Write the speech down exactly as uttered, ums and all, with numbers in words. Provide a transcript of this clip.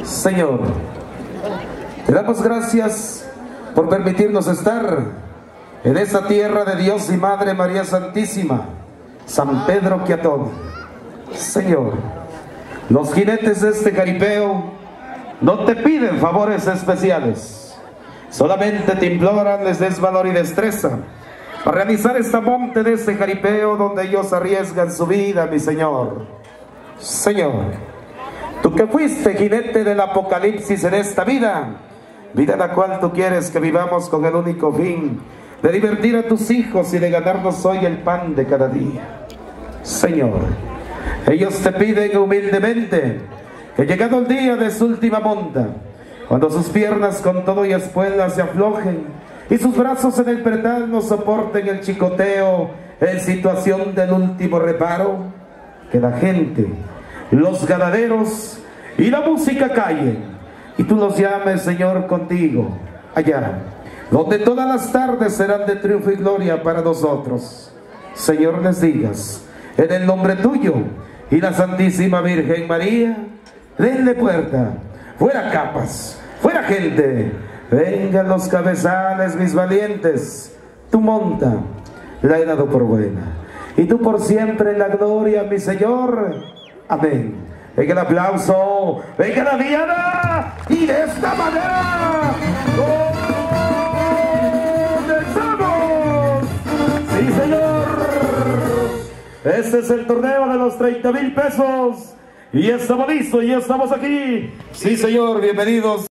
Señor, te damos gracias por permitirnos estar en esta tierra de Dios y Madre María Santísima, San Pedro Quiatón. Señor, los jinetes de este jaripeo no te piden favores especiales, solamente te imploran les des valor y destreza para realizar esta monte de este jaripeo donde ellos arriesgan su vida, mi Señor. Señor, tú que fuiste jinete del apocalipsis en esta vida, vida en la cual tú quieres que vivamos con el único fin de divertir a tus hijos y de ganarnos hoy el pan de cada día. Señor, ellos te piden humildemente que llegado el día de su última monta, cuando sus piernas con todo y espuelas se aflojen y sus brazos en el pretal no soporten el chicoteo en situación del último reparo, que la gente, los ganaderos y la música callen y tú los llames, Señor, contigo allá donde todas las tardes serán de triunfo y gloria para nosotros. Señor, les digas en el nombre tuyo y la Santísima Virgen María, denle puerta, fuera capas, fuera gente, vengan los cabezales, mis valientes, tu monta la he dado por buena y tú por siempre en la gloria, mi Señor. Amén. Venga el aplauso, venga la diana y de esta manera comenzamos. Sí, Señor, este es el torneo de los treinta mil pesos y estamos listos y estamos aquí. Sí, Señor, bienvenidos.